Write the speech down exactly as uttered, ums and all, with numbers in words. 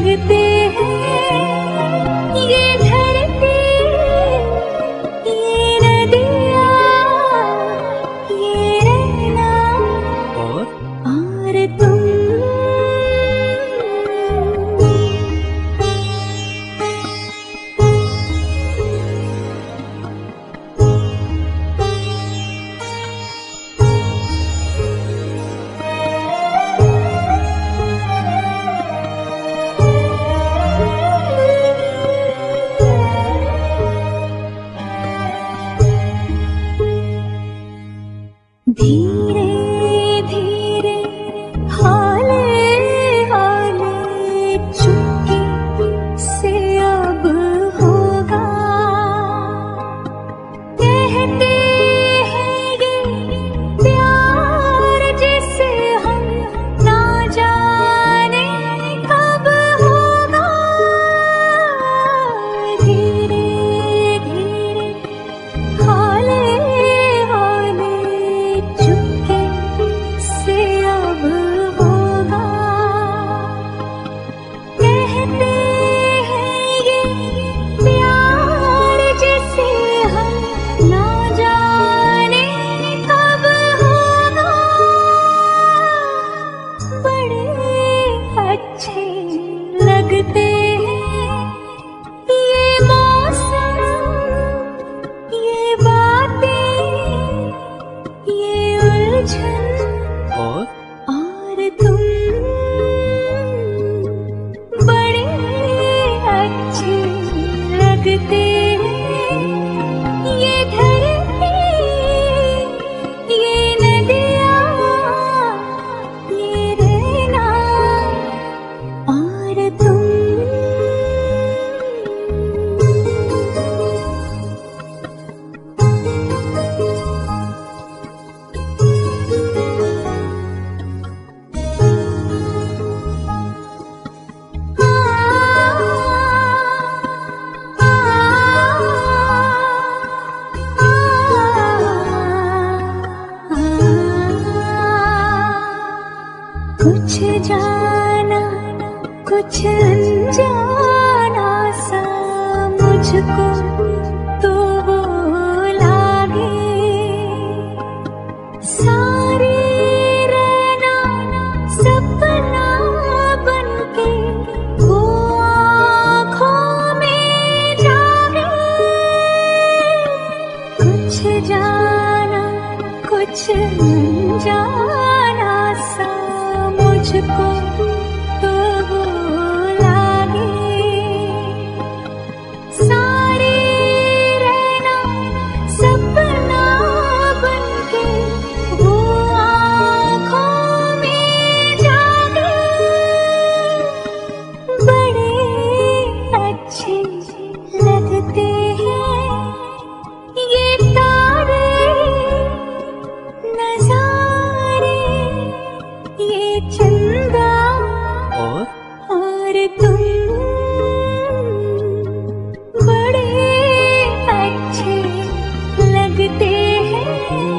लगते हैं ये धरती, ये नदियाँ, ये रहना और और तुम। धीरे धीरे हाले हाले चुपके से अब होगा, कहते हैं ये प्यार जिसे हम ना जाने कब होगा। धीरे धीरे हाले हाले चुपके से अब होगा, कहते हैं ये प्यार जिसे हम ना जाने कब होगा। बड़े अच्छे लगते हैं ये मौसम, ये बातें, ये उलझन और और तुम। बड़े अच्छे लगते हैं ये धरती, ये नदियाँ, ये रहना और तुम। कुछ जाना कुछ अनजाना सा मुझको तो वो लागे, सारे रहना सपना बनके वो आँखों में जागे। कुछ जाना कुछ अनजाना सा मुझको तो वो लागे, सारे रहना सपना बनके वो आँखों में जागे। बड़े अच्छे लगते हैं ये तारे, नज़ारे, ये चंदा और और तुम। बड़े अच्छे लगते हैं